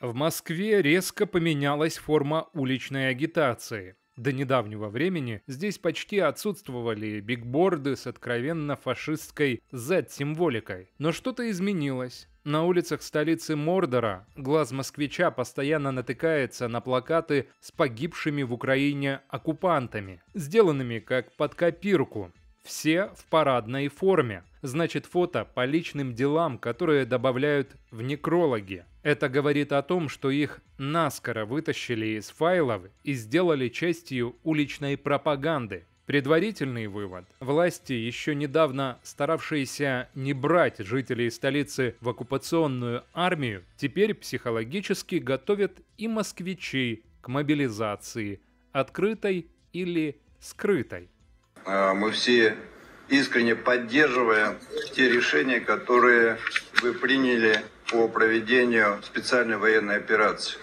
В Москве резко поменялась форма уличной агитации. До недавнего времени здесь почти отсутствовали бигборды с откровенно фашистской Z-символикой. Но что-то изменилось. На улицах столицы Мордора глаз москвича постоянно натыкается на плакаты с погибшими в Украине оккупантами, сделанными как под копирку. Все в парадной форме. Значит, фото по личным делам, которые добавляют в некрологи. Это говорит о том, что их наскоро вытащили из файлов и сделали частью уличной пропаганды. Предварительный вывод. Власти, еще недавно старавшиеся не брать жителей столицы в оккупационную армию, теперь психологически готовят и москвичей к мобилизации, открытой или скрытой. Мы все искренне поддерживаем те решения, которые вы приняли по проведению специальной военной операции.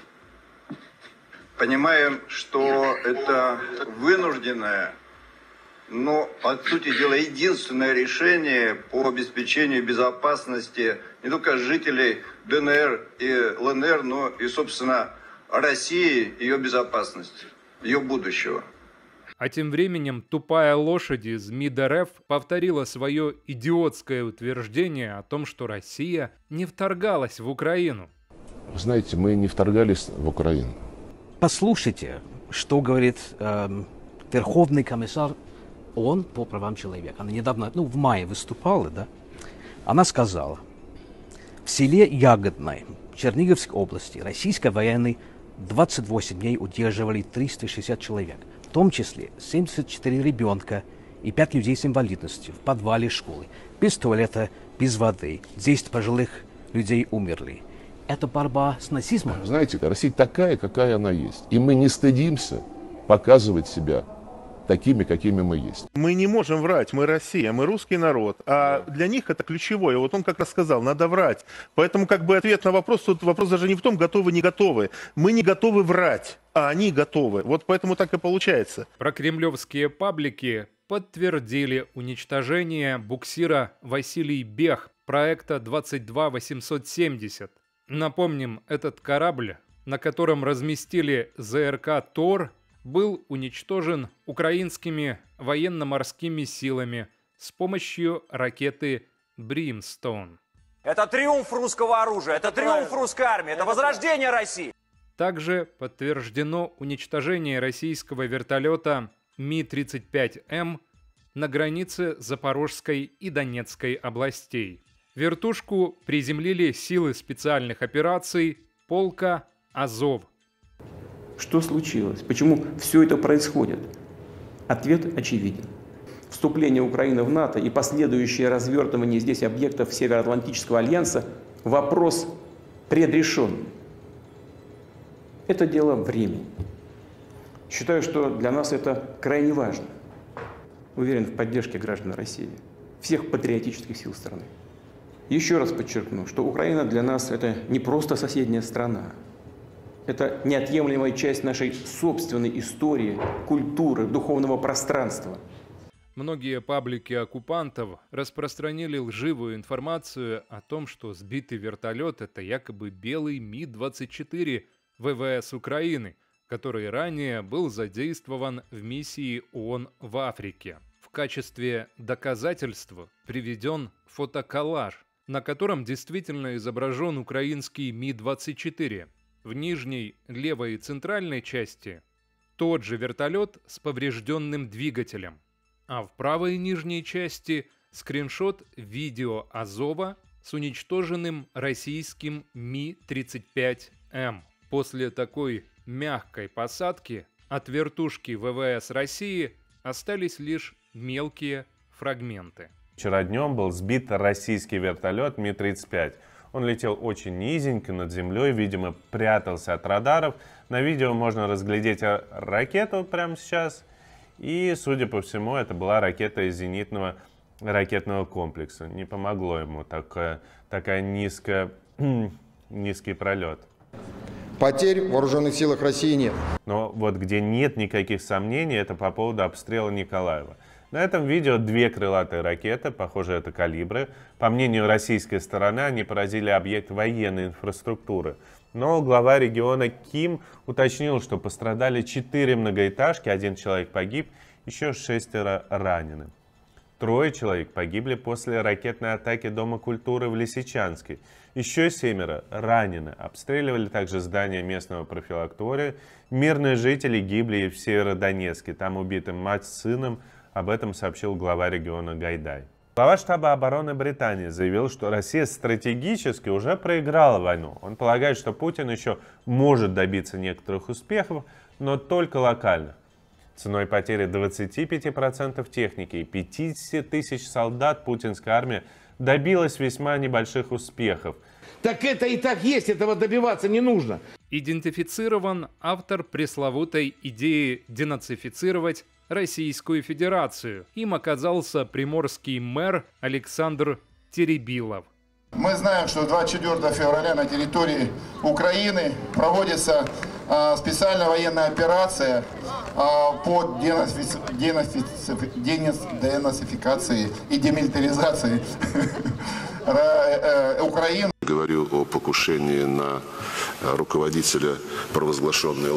Понимаем, что это вынужденное, но, по сути дела, единственное решение по обеспечению безопасности не только жителей ДНР и ЛНР, но и, собственно, России, ее безопасности, ее будущего. А тем временем тупая лошадь из МИД РФ повторила свое идиотское утверждение о том, что Россия не вторгалась в Украину. Вы знаете, мы не вторгались в Украину. Послушайте, что говорит Верховный комиссар ООН по правам человека. Она недавно, в мае выступала, да? Она сказала, в селе Ягодное Черниговской области российские военные 28 дней удерживали 360 человек. В том числе 74 ребенка и 5 людей с инвалидностью в подвале школы. Без туалета, без воды. 10 пожилых людей умерли. Это борьба с нацизмом? Знаете, Россия такая, какая она есть. И мы не стыдимся показывать себя такими, какими мы есть. Мы не можем врать, мы Россия, мы русский народ, а для них это ключевое. Вот он как раз сказал, надо врать. Поэтому ответ на вопрос, тут вопрос даже не в том, готовы, не готовы. Мы не готовы врать, а они готовы. Вот поэтому так и получается. Прокремлевские паблики подтвердили уничтожение буксира «Василий Бех» проекта 22870. Напомним, этот корабль, на котором разместили ЗРК «Тор», был уничтожен украинскими военно-морскими силами с помощью ракеты «Бримстоун». Это триумф русского оружия, это триумф русской армии, это возрождение России. Также подтверждено уничтожение российского вертолета Ми-35М на границе Запорожской и Донецкой областей. Вертушку приземлили силы специальных операций полка «Азов». Что случилось? Почему все это происходит? Ответ очевиден. Вступление Украины в НАТО и последующее развертывание здесь объектов Североатлантического альянса – вопрос предрешенный. Это дело времени. Считаю, что для нас это крайне важно. Уверен в поддержке граждан России, всех патриотических сил страны. Еще раз подчеркну, что Украина для нас – это не просто соседняя страна. Это неотъемлемая часть нашей собственной истории, культуры, духовного пространства. Многие паблики оккупантов распространили лживую информацию о том, что сбитый вертолет – это якобы белый Ми-24 ВВС Украины, который ранее был задействован в миссии ООН в Африке. В качестве доказательства приведен фотоколлаж, на котором действительно изображен украинский Ми-24. В нижней, левой и центральной части тот же вертолет с поврежденным двигателем, а в правой нижней части скриншот видео Азова с уничтоженным российским Ми-35М. После такой мягкой посадки от вертушки ВВС России остались лишь мелкие фрагменты. Вчера днем был сбит российский вертолет Ми-35. Он летел очень низенько над землей, видимо, прятался от радаров. На видео можно разглядеть ракету прямо сейчас. И, судя по всему, это была ракета из зенитного ракетного комплекса. Не помогло ему такой низкий пролет. Потерь в вооруженных силах России нет. Но вот где нет никаких сомнений, это по поводу обстрела Николаева. На этом видео две крылатые ракеты, похоже, это калибры. По мнению российской стороны, они поразили объект военной инфраструктуры. Но глава региона Ким уточнил, что пострадали 4 многоэтажки, 1 человек погиб, еще 6 ранены. 3 человек погибли после ракетной атаки Дома культуры в Лисичанске. Еще 7 ранены. Обстреливали также здание местного профилактория. Мирные жители гибли и в Северодонецке. Там убиты мать с сыном. Об этом сообщил глава региона Гайдай. Глава штаба обороны Британии заявил, что Россия стратегически уже проиграла войну. Он полагает, что Путин еще может добиться некоторых успехов, но только локальных. Ценой потери 25% техники и 50 тысяч солдат путинская армия добилась весьма небольших успехов. Так это и так есть, этого добиваться не нужно. Идентифицирован автор пресловутой идеи денацифицировать Российскую Федерацию. Им оказался приморский мэр Александр Теребилов. Мы знаем, что 24 февраля на территории Украины проводится специальная военная операция по денацификации и демилитаризации Украины. Говорю о покушении на руководителя провозглашенной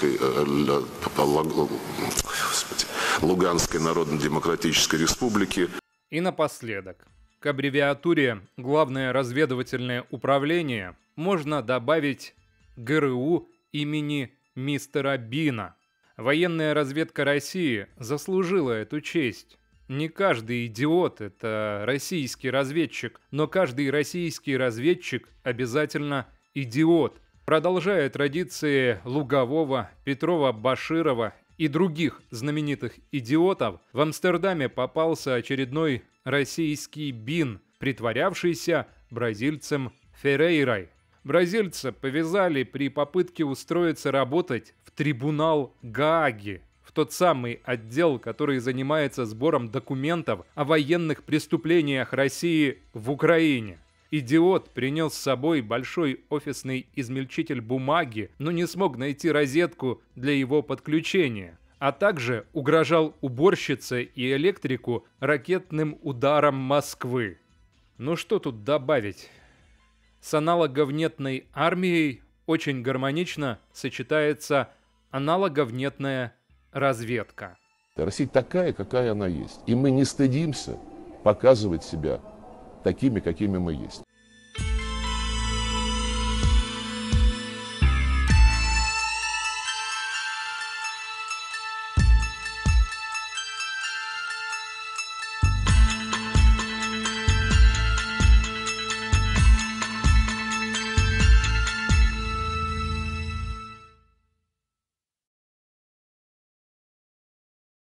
Луганской Народно-Демократической Республики. И напоследок. К аббревиатуре «Главное разведывательное управление» можно добавить ГРУ имени мистера Бина. Военная разведка России заслужила эту честь. Не каждый идиот – это российский разведчик, но каждый российский разведчик обязательно идиот. Продолжая традиции Лугового, Петрова-Баширова и других знаменитых идиотов, в Амстердаме попался очередной российский Бин, притворявшийся бразильцем Феррейрой. Бразильца повязали при попытке устроиться работать в трибунал Гааги, в тот самый отдел, который занимается сбором документов о военных преступлениях России в Украине. Идиот принес с собой большой офисный измельчитель бумаги, но не смог найти розетку для его подключения, а также угрожал уборщице и электрику ракетным ударом Москвы. Ну что тут добавить? С аналоговнетной армией очень гармонично сочетается аналоговнетная разведка. Россия такая, какая она есть. И мы не стыдимся показывать себя такими, какими мы есть.